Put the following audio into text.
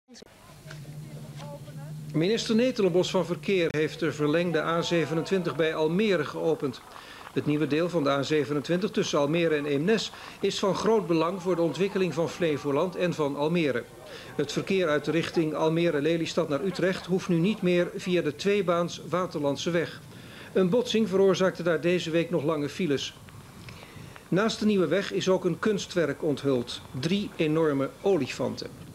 Minister Netelenbos van Verkeer heeft de verlengde A27 bij Almere geopend. Het nieuwe deel van de A27 tussen Almere en Eemnes is van groot belang voor de ontwikkeling van Flevoland en van Almere. Het verkeer uit de richting Almere-Lelystad naar Utrecht hoeft nu niet meer via de tweebaans Waterlandse weg. Een botsing veroorzaakte daar deze week nog lange files. Naast de nieuwe weg is ook een kunstwerk onthuld. 3 enorme olifanten.